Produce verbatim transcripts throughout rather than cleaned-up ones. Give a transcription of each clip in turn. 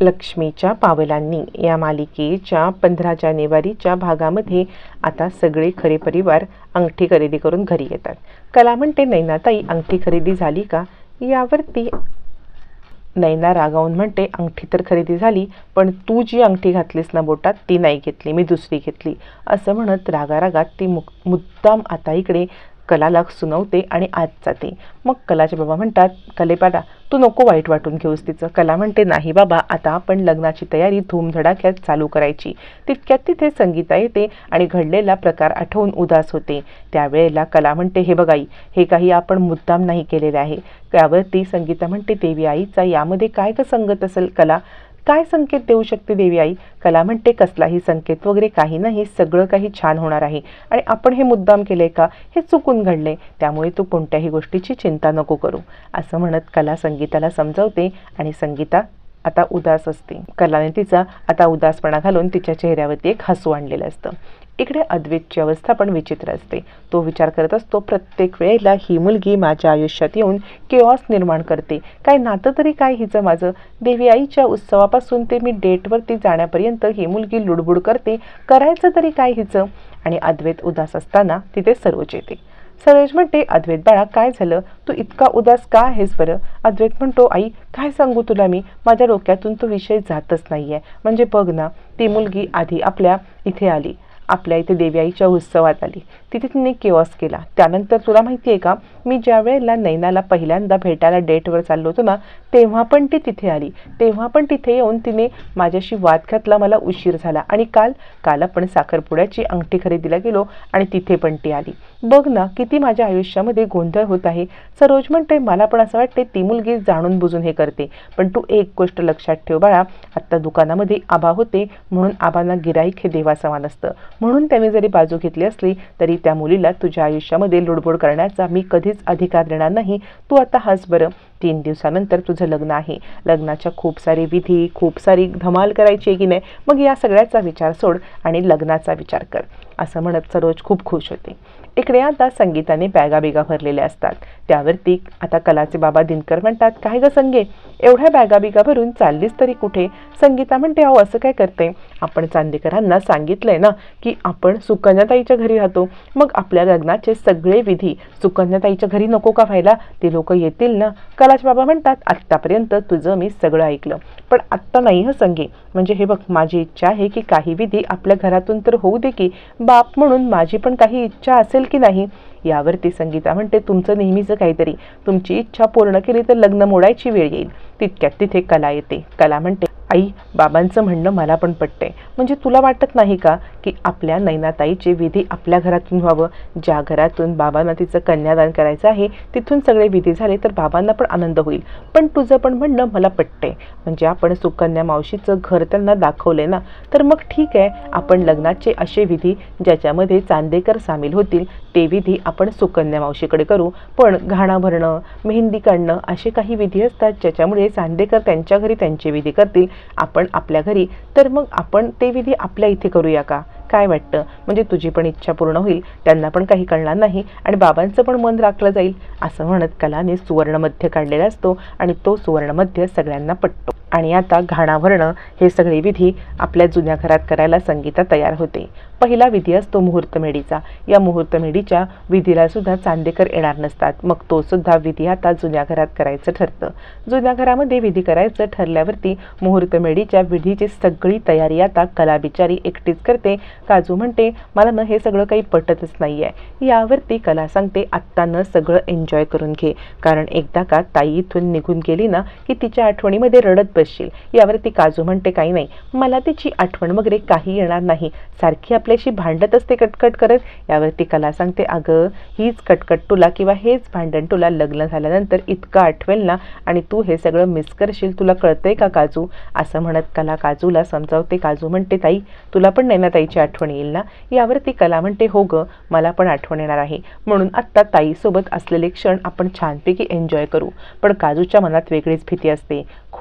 लक्ष्मीच्या पावलांनी या मालिकेच्या पंधरा जानेवारीच्या भागामध्ये आता सगळे खरे परिवार अंगठी खरेदी करून घरी येतात। कला म्हणते, नैनाताई अंगठी खरेदी झाली का? यावरती नैना रागावून म्हणते, अंगठी तर खरेदी झाली, पण तू जी अंगठी घातलीस ना बोटात ती नाही घेतली, मी दुसरी घेतली असं म्हणत रागारागात ती मुद्दाम आता इकडे कलाला सुनवते आणि आत जाते। मग कलाचे बाबा म्हणतात, कले बाबा तू नको वाईट वाटून घेऊस तिचं। कला म्हणते, नाही बाबा, आता आपण लग्नाची तयारी धूमधडाक्यात चालू करायची। तितक्यात तिथे संगीता येते आणि घडलेला प्रकार आठवून उदास होते। त्यावेळेला कला म्हणते, हे बघाई, हे काही आपण मुद्दाम नाही केलेले आहे। त्यावरती संगीता म्हणते, देवी आईचा यामध्ये काय का संगत असेल कला? काय संकेत देऊ शकते देवी आई? कला म्हणते, कसलाही संकेत वगैरे काही नाही, सगळं काही छान होणार आहे आणि आपण हे मुद्दाम केले का? हे चुकून घडले, त्यामुळे तू कोणत्याही गोष्टीची चिंता नको करू असं म्हणत कला संगीताला समजावते आणि संगीता आता उदास असते। कलाने तिचा आता उदासपणा घालून तिच्या चेहऱ्यावरती एक हसू आणलेलं असतं। इकडे अद्वैतची अवस्था पण विचित्र असते। तो विचार करत असतो, प्रत्येक वेळेला ही मुलगी माझ्या आयुष्यात येऊन केऑस निर्माण करते, काय नातं तरी काय हिचं माझं? देवी आईच्या उत्सवापासून ते मी डेटवरती जाण्यापर्यंत ही मुलगी लुडबुड करते, करायचं तरी काय हिचं? आणि अद्वैत उदास असताना तिथे सरोज येते। सरोज म्हणते, अद्वैत बाळा काय झालं, तू इतका उदास का आहेस बरं? अद्वैत म्हणतो, आई काय सांगू तुला मी, माझ्या डोक्यातून तो विषय जातच नाहीये। म्हणजे बघ ना, ती मुलगी आधी आपल्या इथे आली, आपल्या इथे देवी आईच्या उत्सवात आली, तिथे तिने केऑस केला। त्यानंतर तुला माहिती आहे का, मी ज्या वेळेला नैनाला पहिल्यांदा भेटायला डेटवर चाललो होतो ना, तेव्हा पण ती तिथे आली, तेव्हा पण तिथे येऊन तिने माझ्याशी वाद घातला, मला उशीर झाला। आणि काल काल आपण साखरपुड्याची अंगठी खरेदीला गेलो आणि तिथे पण ती आली। बघ ना, किती माझ्या आयुष्यामध्ये गोंधळ होत आहे। सरोज म्हणते, मला पण असं वाटते ती मुलगी जाणून बुजून हे करते, पण तू एक गोष्ट लक्षात ठेव बाळा, आत्ता दुकानामध्ये आबा होते म्हणून आबांना गिराईक हे देवासमान असतं, म्हणून त्याने जरी बाजू घेतली असली तरी त्या मुलीला तुझ्या आयुष्यामध्ये लुडबुड करण्याचा मी कधीच अधिकार देणार नाही। तू आता हस बरं, तीन दिवसानंतर तुझं लग्न आहे, लग्नाच्या खूप सारी विधी, खूप सारी धमाल करायची आहे की नाही, मग या सगळ्याचा विचार सोड आणि लग्नाचा विचार कर असं म्हणत सरोज खूप खुश होते। इकडे आता संगीताने बॅगा बिगा भरलेल्या असतात। त्यावरती आता कलाचे बाबा दिनकर म्हणतात, काय ग संगे, एवढ्या बॅगा बिगा भरून चाललीस तरी कुठे? संगीता म्हणते, अहो असं काय करते, आपण चांदेकरांना सांगितलंय ना की आपण सुकन्याताईच्या घरी राहतो, मग आपल्या लग्नाचे सगळे विधी सुकन्याताईच्या घरी नको का व्हायला? ते लोक येतील ना। कलाचे बाबा म्हणतात, आत्तापर्यंत तुझं मी सगळं ऐकलं, पण आत्ता नाही हं संगे, म्हणजे हे बघ, माझी इच्छा आहे की काही विधी आपल्या घरातून तर होऊ दे की, बाप म्हणून माझी पण काही इच्छा असेल की नाही? यावरती संगीता म्हणते, तुमचं नेहमीचं काहीतरी, तुमची इच्छा पूर्ण केली तर लग्न मोडायची वेळ येईल। तितक्यात तिथे कला येते। कला म्हणते, आई बाबांचं म्हणणं मला पण पटतंय, म्हणजे तुला वाटत नाही का की आपल्या नैनाताईचे विधी आपल्या घरातून व्हावं? ज्या घरातून बाबांना तिचं कन्यादान करायचं आहे तिथून सगळे विधी झाले तर बाबांना पण आनंद होईल। पण तुझं पण म्हणणं मला पटतंय, म्हणजे आपण सुकन्या मावशीचं घर त्यांना दाखवलंय ना, तर मग ठीक आहे, आपण लग्नाचे असे विधी ज्याच्यामध्ये चांदेकर सामील होतील ते विधी आपण सुकन्या मावशीकडे करू, पण घाणा भरणं, मेहंदी काढणं असे काही विधी असतात ज्याच्यामुळे चांदेकर त्यांच्या घरी त्यांचे विधी करतील, आपण आपल्या घरी, तर मग आपण ते विधी आपल्या इथे करूया का? काय वाटतं? म्हणजे तुझी पण इच्छा पूर्ण होईल, त्यांना पण काही कळणार नाही आणि बाबांचं पण मन राखलं जाईल असं म्हणत कलाने सुवर्णमध्य काढलेला असतो आणि तो सुवर्णमध्य सगळ्यांना पटतो। आणि आता घाणा भरणं हे सगळे विधी आपल्या जुन्या घरात करायला संगीता तयार होते। पहिला विधी असतो मुहूर्तमेढीचा। या मुहूर्तमेढीच्या विधीला सुद्धा चांदेकर येणार नसतात, मग तो सुद्धा विधी आता जुन्या घरात करायचं ठरतं। जुन्या घरामध्ये विधी करायचं ठरल्यावरती मुहूर्तमेढीच्या विधीची सगळी तयारी आता कला बिचारी एकटीच करते। काजू म्हणते, मला न हे सगळं काही पटतच नाहीये। यावरती कला सांगते, आत्ता न सगळं एन्जॉय करून घे, कारण एकदा का ताई इथून निघून गेली ना की तिच्या आठवणीमध्ये रडत बसशील। यावरती काजू म्हणते, काही नाही, मला तिची आठवण वगैरे काही येणार नाही, सारखी आपल्याशी भांडत असते कटकट करत। यावरती कला सांगते, अगं हीच कटकट तुला किंवा हेच भांडण तुला लग्न झाल्यानंतर इतकं आठवेल ना आणि तू हे सगळं मिस करशील, तुला कळतंय का काजू? असं म्हणत कला काजूला समजावते। काजू म्हणते, ताई तुला पण नैनाताईची आठवण येईल ना? यावरती कला म्हणते, हो ग, मला पण आठवण येणार आहे, म्हणून आत्ता ताईसोबत असलेले क्षण आपण छानपैकी एन्जॉय करू। पण काजूच्या मनात वेगळीच भीती असते, खोटं बोलून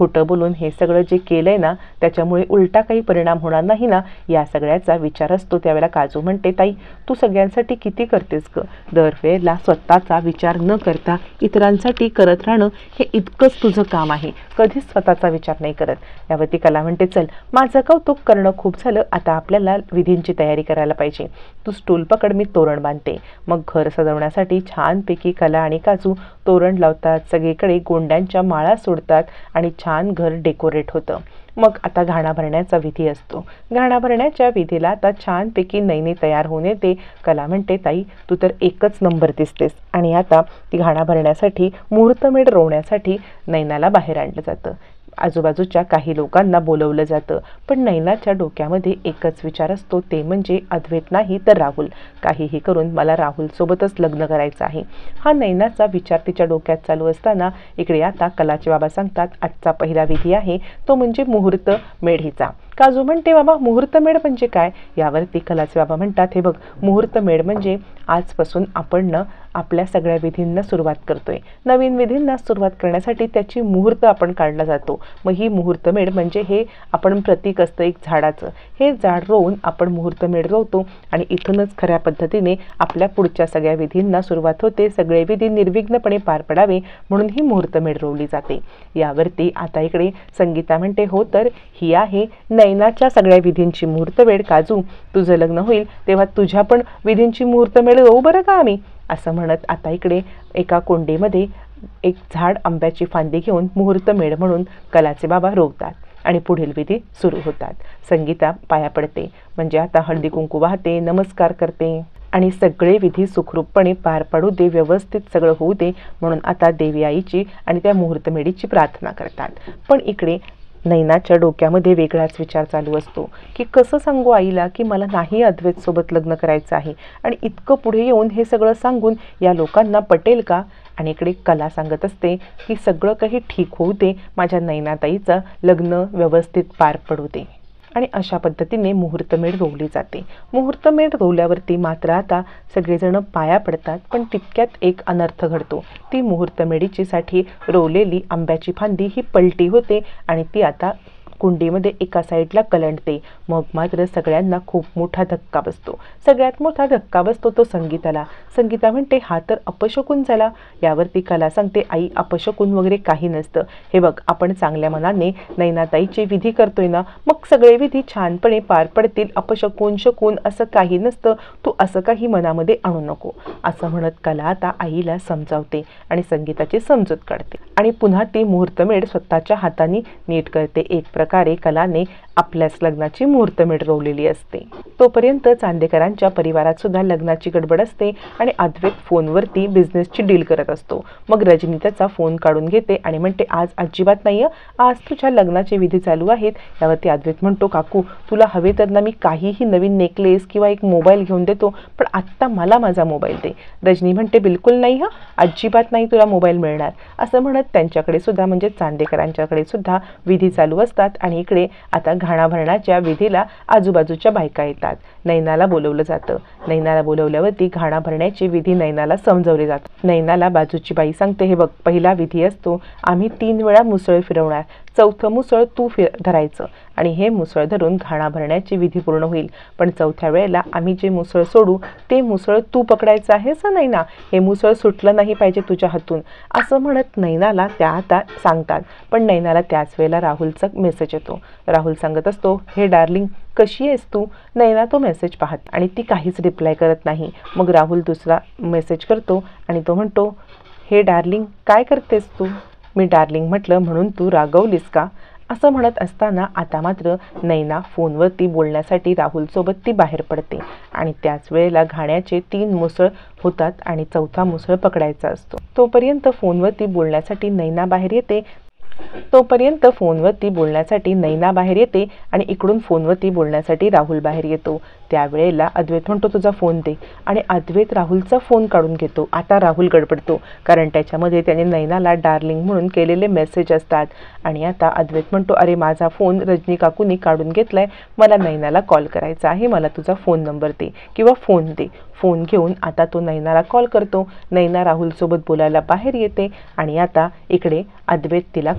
म्हणून हे सगळं जे केलंय ना त्याच्यामुळे उलटा काही परिणाम होणार नाही ना, या सगळ्याचा विचार असतो. त्यावेळेला काजू म्हणते, ताई तू सगळ्यांसाठी किती करतेस ग, दरवेळेला स्वतःचा विचार न करता इतरांसाठी करत राहणं हे इतकंच तुझं काम आहे, कधीच स्वतःचा विचार नाही करत. यावरती कला म्हणते, चल माझं कौतुक करणं खूप झालं, आता आपल्याला विधींची तयारी करायला पाहिजे. तू स्टूल पकड, मी तोरण बांधते. मग घर सजवण्यासाठी छानपैकी कला आणि काजू तोरण लावतात, सगळीकडे गोंड्यांच्या माळा सोडतात आणि छान घर डेकोरेट होतं. मग आता घाणा भरण्याचा विधी असतो. घाणा भरण्याच्या विधीला आता छानपैकी नैनी तयार होऊन येते. कला म्हणते, ताई तू तर एकच नंबर दिसतेस. आणि आता ती घाणा भरण्यासाठी मुहूर्तमेढ रोवण्यासाठी नैनाला बाहेर आणलं जातं. आजूबाजूच्या काही लोकांना बोलवलं जातं, पण नैनाच्या डोक्यामध्ये एकच विचार असतो, ते म्हणजे अद्वैत नाही तर राहुल. काहीही करून मला राहुलसोबतच लग्न करायचं आहे. हा नैनाचा विचार तिच्या डोक्यात चालू असताना इकडे आता कलाचे बाबा सांगतात, आजचा पहिला विधी आहे तो म्हणजे मुहूर्त मेढीचा. काजू म्हणते, बाबा मुहूर्तमेढ म्हणजे काय? यावरती कलाचे बाबा म्हणतात, हे बघ, मुहूर्तमेढ म्हणजे आजपासून आपण न आपल्या सगळ्या विधींना सुरुवात करतोय. नवीन विधींना सुरुवात करण्यासाठी त्याची मुहूर्त आपण काढला जातो. मग ही मुहूर्तमेढ म्हणजे हे आपण प्रतीक असतं एक झाडाचं, हे झाड रोवून आपण मुहूर्तमेढ रोवतो आणि इथूनच खऱ्या पद्धतीने आपल्या पुढच्या सगळ्या विधींना सुरुवात होते. सगळे विधी निर्विघ्नपणे पार पडावे म्हणून ही मुहूर्तमेढ रोवली जाते. यावरती आता इकडे संगीता म्हणते, हो तर ही आहे नैनाच्या सगळ्या विधींची मुहूर्तमेढ. काजू तुझं लग्न होईल तेव्हा तुझ्या पण विधींची मुहूर्तमेढ रोवू बरं का आम्ही, असं म्हणत आता इकडे एका कोंडीमध्ये एक झाड आंब्याची फांदी घेऊन मुहूर्तमेढ म्हणून कलाचे बाबा रोवतात आणि पुढील विधी सुरू होतात. संगीता पाया पडते, म्हणजे आता हळदी कुंकू वाहते, नमस्कार करते आणि सगळे विधी सुखरूपपणे पार पडू दे, व्यवस्थित सगळं होऊ दे म्हणून आता देवी आईची आणि त्या मुहूर्तमेढीची प्रार्थना करतात. पण इकडे नैनाच्या डोक्यामध्ये वेगळाच विचार चालू असतो की कसं सांगू आईला की मला नाही अद्वैत सोबत लग्न करायचं आहे, आणि इतकं पुढे येऊन हे सगळं सांगून या लोकांना पटेल का? आणि इकडे कला सांगत असते की सगळं काही ठीक होऊ दे, माझ्या नैनाताईचं लग्न व्यवस्थित पार पडू दे. आणि अशा पद्धतीने मुहूर्तमेढ रोवली जाते. मुहूर्तमेढ रोवल्यावरती मात्र आता सगळेजण पाया पडतात, पण तितक्यात एक अनर्थ घडतो. ती मुहूर्तमेढीची साठी रोवलेली आंब्याची फांदी ही पलटी होते आणि ती आता कुंडीमध्ये एका साईडला कलंडते. मग मात्र सगळ्यांना खूप मोठा धक्का बसतो. सगळ्यात मोठा धक्का बसतो तो संगीताला. संगीता म्हणते, हा तर अपशकुन झाला. यावरती कला सांगते, आई अपशकुन वगैरे काही नसतं. हे बघ, आपण चांगल्या मनाने नैनाताईची विधी करतोय ना, मग सगळे विधी छानपणे पार पडतील. अपशकुन शकून असं काही नसतं, तू असं काही मनामध्ये आणू नको, असं म्हणत कला आता आईला समजावते आणि संगीताची समजूत काढते आणि पुन्हा ती मुहूर्तमेढ स्वतःच्या हाताने नीट करते. एक प्रकारे कलाने आपल्याच लग्नाची मुहूर्तमेढ रोवलेली असते. तोपर्यंत चांदेकरांच्या परिवारात सुद्धा लग्नाची गडबड असते आणि अद्वैत फोनवरती बिझनेसची डील करत असतो. मग रजनी त्याचा फोन काढून घेते आणि म्हणते, आज अजिबात नाही, आज तुझ्या लग्नाचे विधी चालू आहेत. यावरती अद्वैत म्हणतो, काकू तुला हवे तर ना मी काहीही नवीन नेकलेस किंवा एक मोबाईल घेऊन देतो, पण आत्ता मला माझा मोबाईल दे. रजनी म्हणते, बिलकुल नाही, हा अजिबात नाही तुला मोबाईल मिळणार, असं म्हणत त्यांच्याकडे सुद्धा म्हणजे चांदेकरांच्याकडे सुद्धा विधी चालू असतात. आणि इकडे आता घाणा भरण्याच्या विधीला आजूबाजूच्या बायका येतात. नैनाला बोलवलं जातं. नैनाला बोलवल्यावरती घाणा भरण्याची विधी नैनाला समजवले जातात. नैनाला बाजूची बाई सांगते, हे बघ, पहिला विधी असतो आम्ही तीन वेळा मुसळ फिरवणार, चौथं मुसळ तू फिर धरायचं आणि हे मुसळ धरून घाणा भरण्याची विधी पूर्ण होईल. पण चौथ्या वेळेला आम्ही जे मुसळ सोडू ते मुसळ तू पकडायचं आहे असं नैना, हे मुसळ सुटलं नाही पाहिजे तुझ्या हातून, असं म्हणत नैनाला त्या आता सांगतात. पण नैनाला त्याच वेळेला राहुलचा मेसेज येतो. राहुल सांगत असतो, हे डार्लिंग कशी आहेस तू? नैना तो मेसेज पाहत आणि ती काहीच रिप्लाय करत नाही. मग राहुल दुसरा मेसेज करतो आणि तो म्हणतो, हे डार्लिंग काय करतेस तू? मी डार्लिंग म्हटलं म्हणून तू रागवलीस का? असं म्हणत असताना आता मात्र नैना फोनवरती बोलण्यासाठी राहुलसोबत ती बाहेर पडते आणि त्याच वेळेला घाण्याचे तीन मुसळ होतात आणि चौथा मुसळ पकडायचा असतो. तोपर्यंत फोनवरती बोलण्यासाठी नैना बाहेर येते तोपर्यंत फोनवरती बोलण्यासाठी नैना बाहेर येते आणि इकडून फोनवरती बोलण्यासाठी राहुल बाहेर येतो. त्यावेळेला अद्वैत म्हणतो, तुझा फोन दे, आणि अद्वैत राहुलचा फोन काढून घेतो. आता राहुल गडबडतो कारण त्याच्यामध्ये त्याने नैनाला डार्लिंग म्हणून केलेले मेसेज असतात. आणि आता अद्वैत म्हणतो, अरे माझा फोन रजनी काकूनी काढून घेतलाय, मला नैनाला कॉल करायचा आहे, मला तुझा फोन नंबर दे किंवा फोन दे. फोन घेऊन आता तो नैनाला कॉल करतो. नैना राहुलसोबत बोलायला बाहेर येते आणि आता इकडे अद्वैत तिला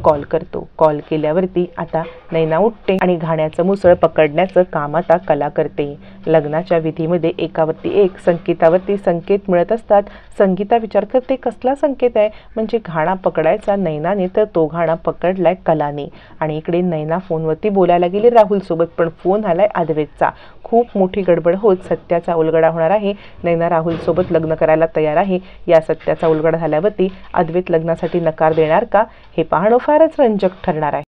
कॉल करतो. कॉल केल्यावरती आता नैना उठते आणि घाण्याचं मुसळ पकडण्याचं काम आता कला करते. लग्नाच्या विधीमध्ये एकावरती एक संकेतावरती संकेत मिळत असतात. संगीता विचार करते कसला संकेत आहे, म्हणजे घाणा पकडायचा नैनाने तर तो घाणा पकडलाय कलाने. आणि इकडे नैना फोनवरती बोलायला गेली राहुल सोबत, पण फोन आलाय अद्वैतचा. खूप मोठी गडबड होत सत्याचा उलगडा होणार आहे. नैना राहुल सोबत लग्न करायला तयार आहे. या सत्याचा उलगडा झाल्यावरती अद्वैत लग्नासाठी नकार देणार का, हे पाहणं फारच रंजक ठरणार आहे.